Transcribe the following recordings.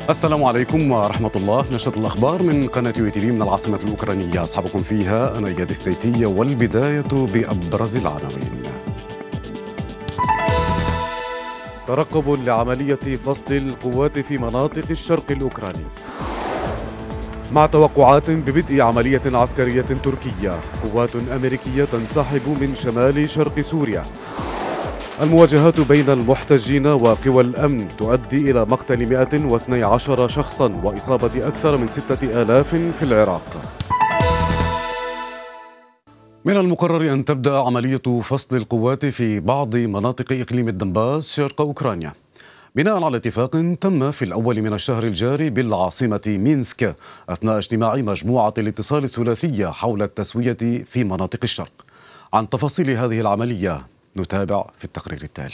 السلام عليكم ورحمة الله. نشرة الأخبار من قناة وتيفي من العاصمة الأوكرانية، أصحابكم فيها أنا إياد السليتي، والبداية بأبرز العناوين. ترقب لعملية فصل القوات في مناطق الشرق الأوكراني، مع توقعات ببدء عملية عسكرية تركية. قوات أمريكية تنسحب من شمال شرق سوريا. المواجهات بين المحتجين وقوى الأمن تؤدي إلى مقتل 112 شخصا وإصابة أكثر من 6000 في العراق. من المقرر أن تبدأ عملية فصل القوات في بعض مناطق إقليم الدنباس شرق أوكرانيا، بناء على اتفاق تم في الأول من الشهر الجاري بالعاصمة مينسك أثناء اجتماع مجموعة الاتصال الثلاثية حول التسوية في مناطق الشرق. عن تفاصيل هذه العملية نتابع في التقرير التالي.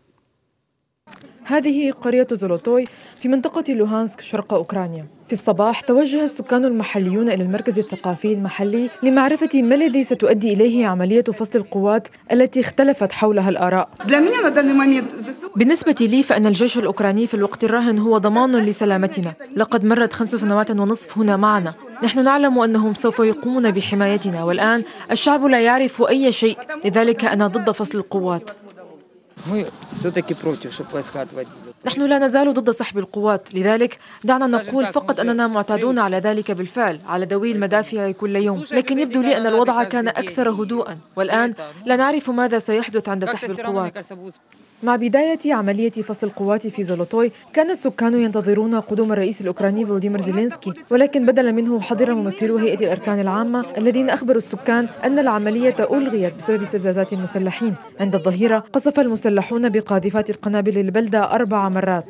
هذه قرية زولوتوي في منطقة لوهانسك شرق أوكرانيا. في الصباح توجه السكان المحليون إلى المركز الثقافي المحلي لمعرفة ما الذي ستؤدي إليه عملية فصل القوات التي اختلفت حولها الآراء. بالنسبة لي فإن الجيش الأوكراني في الوقت الراهن هو ضمان لسلامتنا. لقد مرت 5 سنوات ونصف هنا معنا. نحن نعلم أنهم سوف يقومون بحمايتنا، والآن الشعب لا يعرف أي شيء، لذلك أنا ضد فصل القوات. نحن لا نزال ضد سحب القوات، لذلك دعنا نقول فقط أننا معتادون على ذلك بالفعل، على دوي المدافع كل يوم. لكن يبدو لي أن الوضع كان أكثر هدوءا، والآن لا نعرف ماذا سيحدث عند سحب القوات. مع بداية عملية فصل القوات في زولوتوي كان السكان ينتظرون قدوم الرئيس الأوكراني فلاديمير زيلينسكي، ولكن بدلا منه حضر ممثلو هيئة الأركان العامة الذين أخبروا السكان أن العملية ألغيت بسبب استفزازات المسلحين. عند الظهيرة قصف المسلحون بقاذفات القنابل البلدة 4 مرات.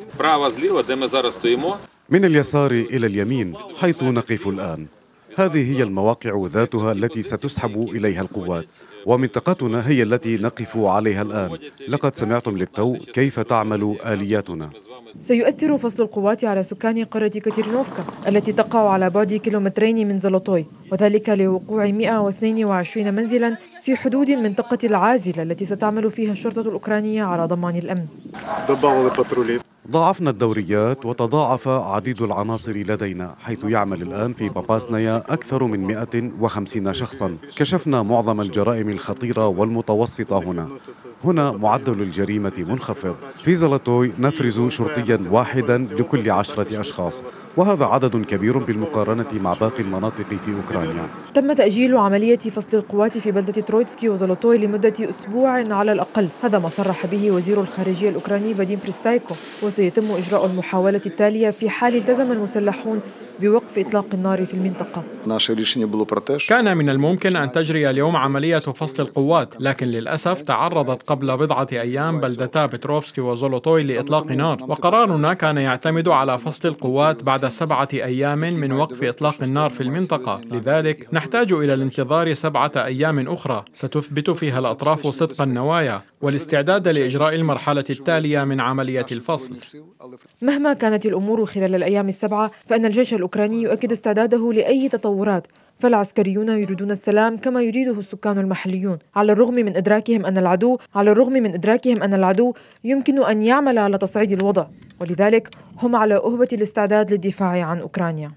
من اليسار إلى اليمين حيث نقف الآن، هذه هي المواقع ذاتها التي ستسحب إليها القوات، ومنطقتنا هي التي نقف عليها الآن. لقد سمعتم للتو كيف تعمل آلياتنا. سيؤثر فصل القوات على سكان قرية كاتيرينوفكا التي تقع على بعد 2 كيلومترين من زولوتوي، وذلك لوقوع 122 منزلا في حدود المنطقة العازلة التي ستعمل فيها الشرطة الأوكرانية على ضمان الأمن. ضاعفنا الدوريات وتضاعف عديد العناصر لدينا، حيث يعمل الآن في باباسنايا أكثر من 150 شخصا. كشفنا معظم الجرائم الخطيرة والمتوسطة هنا معدل الجريمة منخفض. في زولوتوي نفرز شرطيا واحدا لكل 10 أشخاص، وهذا عدد كبير بالمقارنة مع باقي المناطق في أوكرانيا. تم تأجيل عملية فصل القوات في بلدة ترويتسكي وزولوتوي لمدة أسبوع على الأقل، هذا ما صرح به وزير الخارجية الأوكراني فاديم بريستايكو، وسيتم إجراء المحاولة التالية في حال التزم المسلحون بوقف إطلاق النار في المنطقة. كان من الممكن أن تجري اليوم عملية فصل القوات، لكن للأسف تعرضت قبل بضعة أيام بلدتا بتروفسكي وزولوتوي لإطلاق نار، وقرارنا كان يعتمد على فصل القوات بعد 7 أيام من وقف إطلاق النار في المنطقة. لذلك نحتاج إلى الانتظار 7 أيام أخرى ستثبت فيها الأطراف صدق النوايا والاستعداد لإجراء المرحلة التالية من عملية الفصل. مهما كانت الأمور خلال الأيام السبعة فإن الجيش الأوكراني يؤكد استعداده لأي تطورات، فالعسكريون يريدون السلام كما يريده السكان المحليون، على الرغم من إدراكهم أن العدو يمكن أن يعمل على تصعيد الوضع، ولذلك هم على أهبة الاستعداد للدفاع عن أوكرانيا.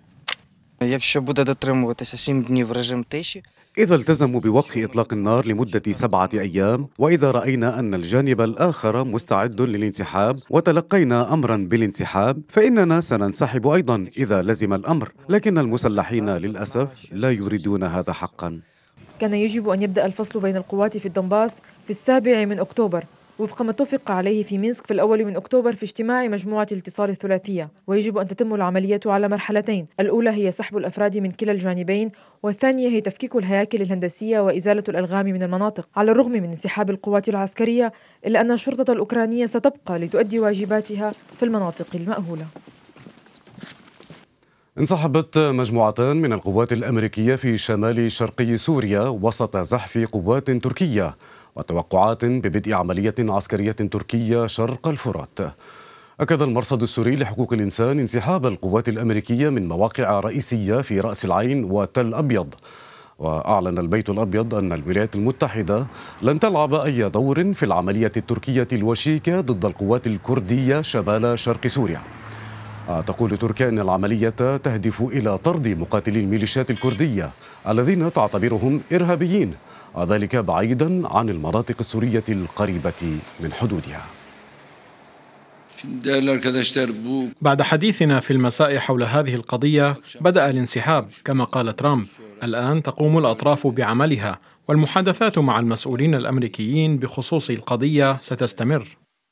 إذا التزموا بوقف إطلاق النار لمدة 7 أيام، وإذا رأينا أن الجانب الآخر مستعد للانسحاب وتلقينا أمرا بالانسحاب، فإننا سننسحب أيضا إذا لزم الأمر، لكن المسلحين للأسف لا يريدون هذا حقا. كان يجب أن يبدأ الفصل بين القوات في الدنباس في 7 أكتوبر وفق ما اتفق عليه في مينسك في 1 أكتوبر في اجتماع مجموعة الاتصال الثلاثية، ويجب أن تتم العملية على مرحلتين، الأولى هي سحب الأفراد من كلا الجانبين، والثانية هي تفكيك الهياكل الهندسية وإزالة الألغام من المناطق. على الرغم من انسحاب القوات العسكرية إلا أن الشرطة الأوكرانية ستبقى لتؤدي واجباتها في المناطق المأهولة. انسحبت مجموعتان من القوات الأمريكية في شمال شرقي سوريا وسط زحف قوات تركية وتوقعات ببدء عملية عسكرية تركية شرق الفرات. أكد المرصد السوري لحقوق الإنسان انسحاب القوات الأمريكية من مواقع رئيسية في رأس العين وتل أبيض، وأعلن البيت الأبيض أن الولايات المتحدة لن تلعب أي دور في العملية التركية الوشيكة ضد القوات الكردية شمال شرق سوريا. تقول تركيا أن العملية تهدف إلى طرد مقاتلي الميليشيات الكردية الذين تعتبرهم إرهابيين، وذلك بعيدا عن المناطق السورية القريبة من حدودها. بعد حديثنا في المساء حول هذه القضية بدأ الانسحاب كما قال ترامب. الآن تقوم الأطراف بعملها، والمحادثات مع المسؤولين الأمريكيين بخصوص القضية ستستمر.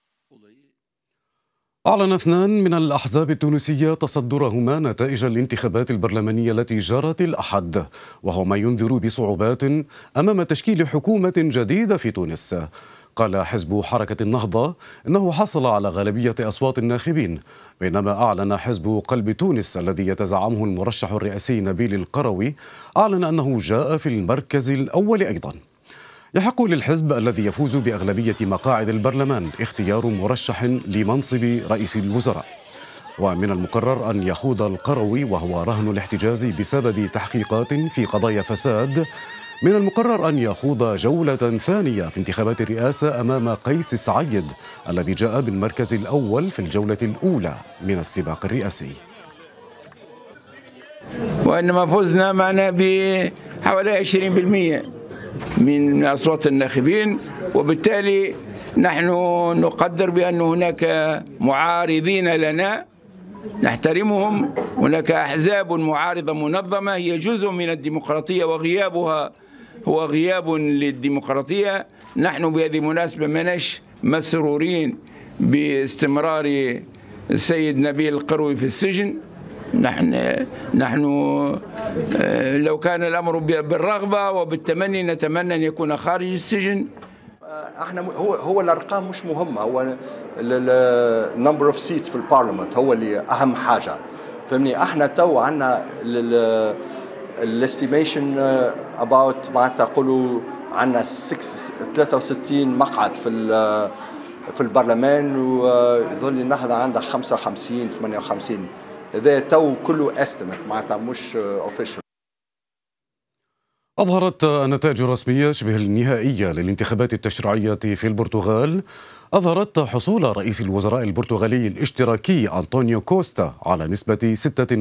أعلن 2 من الأحزاب التونسية تصدرهما نتائج الانتخابات البرلمانية التي جرت الأحد، وهو ما ينذر بصعوبات أمام تشكيل حكومة جديدة في تونس. قال حزب حركة النهضة إنه حصل على غالبية أصوات الناخبين، بينما أعلن حزب قلب تونس الذي يتزعمه المرشح الرئاسي نبيل القروي أعلن أنه جاء في المركز الأول أيضا. يحق للحزب الذي يفوز بأغلبية مقاعد البرلمان اختيار مرشح لمنصب رئيس الوزراء، ومن المقرر أن يخوض القروي وهو رهن الاحتجاز بسبب تحقيقات في قضايا فساد، من المقرر أن يخوض جولة ثانية في انتخابات الرئاسة أمام قيس سعيد الذي جاء بالمركز الأول في الجولة الأولى من السباق الرئاسي. وإنما فزنا معنا بحوالي 20% من أصوات الناخبين، وبالتالي نحن نقدر بأن هناك معارضين لنا نحترمهم. هناك أحزاب معارضة منظمة هي جزء من الديمقراطية، وغيابها هو غياب للديمقراطية. نحن بهذه المناسبة مناش مسرورين باستمرار السيد نبيل القروي في السجن. نحن لو كان الأمر بالرغبة وبالتمني نتمنى أن يكون خارج السجن. احنا هو الارقام مش مهمه، هو النمبر اوف سيتس في البرلمان هو اللي اهم حاجه، فهمني. احنا تو عندنا الاستيميشن اباوت معناتها نقولوا عندنا 63 مقعد في البرلمان، ويظل النهضه عندها 55 58. هذا تو كله استيميت معناتها مش اوفيشال. أظهرت النتائج الرسمية شبه النهائية للانتخابات التشريعية في البرتغال أظهرت حصول رئيس الوزراء البرتغالي الاشتراكي أنطونيو كوستا على نسبة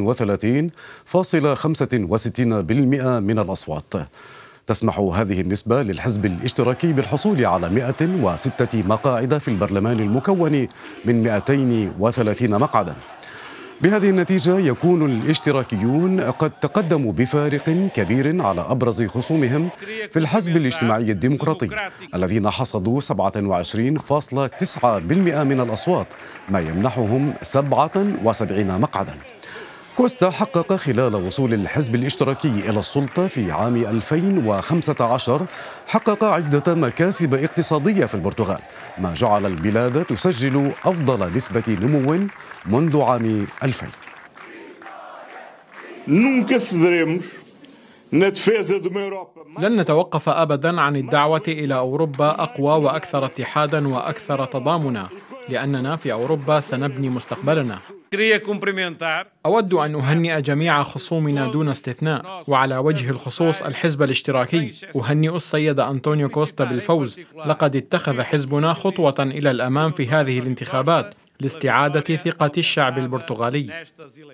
36.65% من الأصوات. تسمح هذه النسبة للحزب الاشتراكي بالحصول على 106 مقاعد في البرلمان المكون من 230 مقعدا. بهذه النتيجة يكون الاشتراكيون قد تقدموا بفارق كبير على أبرز خصومهم في الحزب الاجتماعي الديمقراطي الذين حصدوا 27.9% من الأصوات، ما يمنحهم 77 مقعدا. كوستا حقق خلال وصول الحزب الاشتراكي إلى السلطة في عام 2015 حقق عدة مكاسب اقتصادية في البرتغال، ما جعل البلاد تسجل أفضل نسبة نمو منذ عام 2000. لن نتوقف أبدا عن الدعوة إلى أوروبا أقوى وأكثر اتحادا وأكثر تضامنا، لأننا في أوروبا سنبني مستقبلنا. أود أن أهنئ جميع خصومنا دون استثناء، وعلى وجه الخصوص الحزب الاشتراكي. أهنئ السيد أنطونيو كوستا بالفوز. لقد اتخذ حزبنا خطوة إلى الأمام في هذه الانتخابات لاستعادة ثقة الشعب البرتغالي.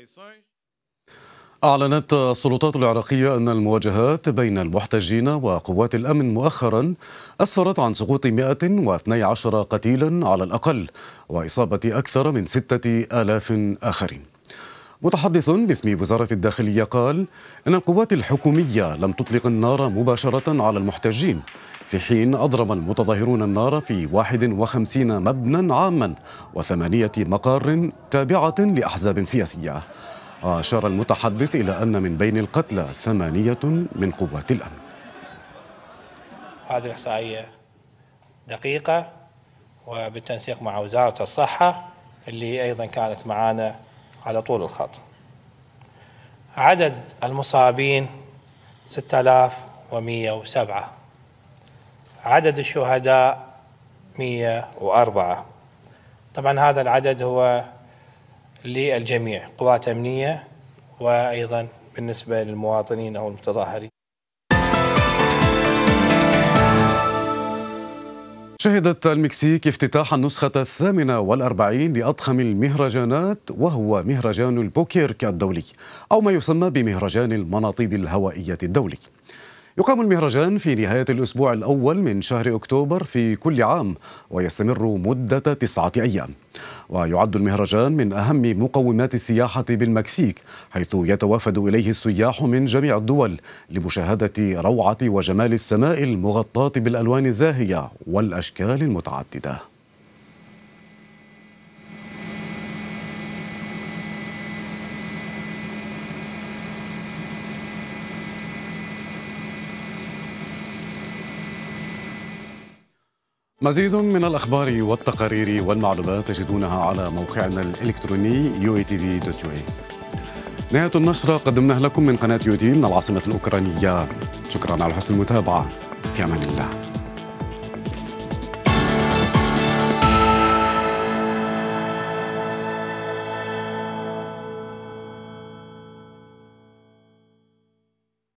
أعلنت السلطات العراقية أن المواجهات بين المحتجين وقوات الأمن مؤخرا أسفرت عن سقوط 112 قتيلا على الأقل وإصابة أكثر من 6000 آخرين. متحدث باسم وزارة الداخلية قال إن القوات الحكومية لم تطلق النار مباشرة على المحتجين، في حين أضرم المتظاهرون النار في 51 مبنى عاما و8 مقار تابعة لأحزاب سياسية. وأشار المتحدث إلى أن من بين القتلى 8 من قوات الأمن. هذه الإحصائية دقيقة وبالتنسيق مع وزارة الصحة اللي أيضا كانت معنا على طول الخط. عدد المصابين 6107، عدد الشهداء 104. طبعا هذا العدد هو للجميع، قوات أمنية وأيضا بالنسبة للمواطنين أو المتظاهرين. شهدت المكسيك افتتاح النسخة 48 لأضخم المهرجانات، وهو مهرجان البوكيرك الدولي، أو ما يسمى بمهرجان المناطيد الهوائية الدولي. يقام المهرجان في نهاية الأسبوع الأول من شهر أكتوبر في كل عام، ويستمر مدة 9 أيام. ويعد المهرجان من أهم مقومات السياحة بالمكسيك، حيث يتوافد إليه السياح من جميع الدول لمشاهدة روعة وجمال السماء المغطاة بالألوان الزاهية والأشكال المتعددة. مزيد من الأخبار والتقارير والمعلومات تجدونها على موقعنا الإلكتروني UATV.ua. نهاية النشرة قدمناها لكم من قناة UATV من العاصمة الأوكرانية. شكرا على حسن المتابعة. في أمان الله.